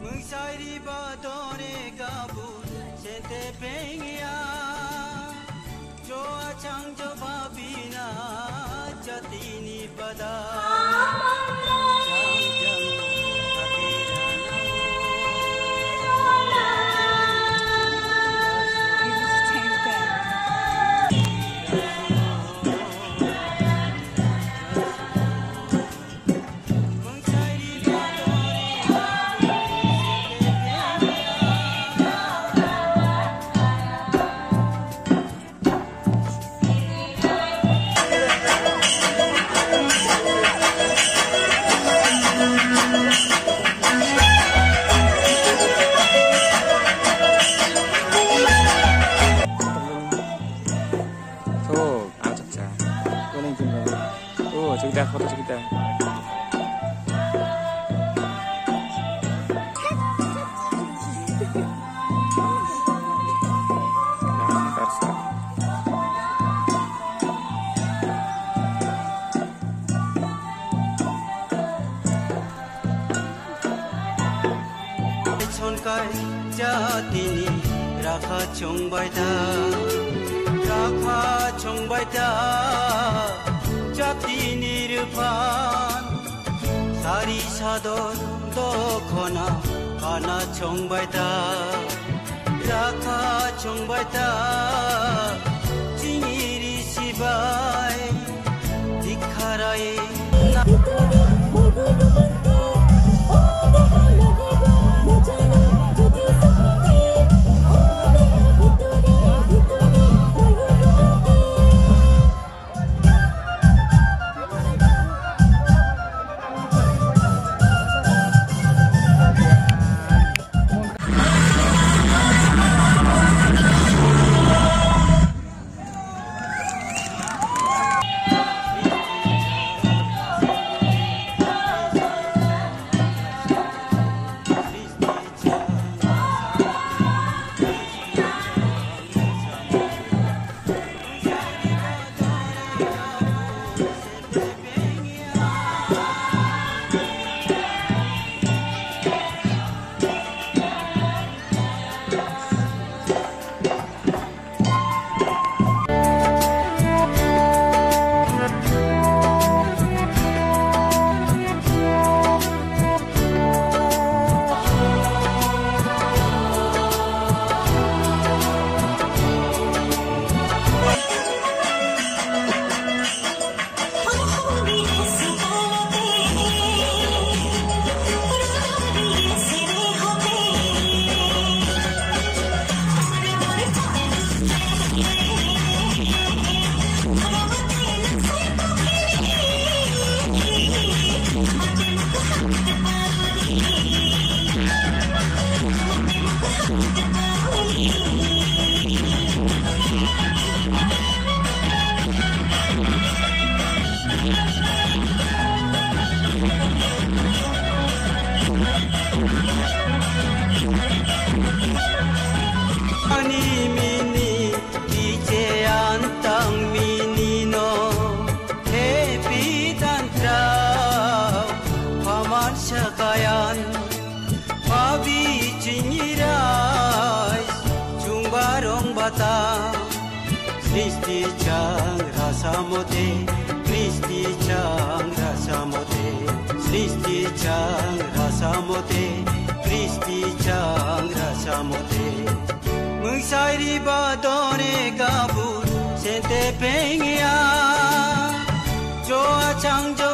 Mengsairi badore kabut sente pengia Joa changjo babina jatini pada Kita foto kita. Chonkai jatini rakha chongbaida jatini rupan sari sadon dokhona kana chongbaida rakha chongbaida jingiri sibai dikharai na Sakayan Pabi Jingirai Jungbarong Bata Kristi Chang Rasamote Kristi Chang Rasamote Kristi Chang Rasamote Kristi Chang Rasamote Mengsairi badone kabut sente pengia Joa Changjo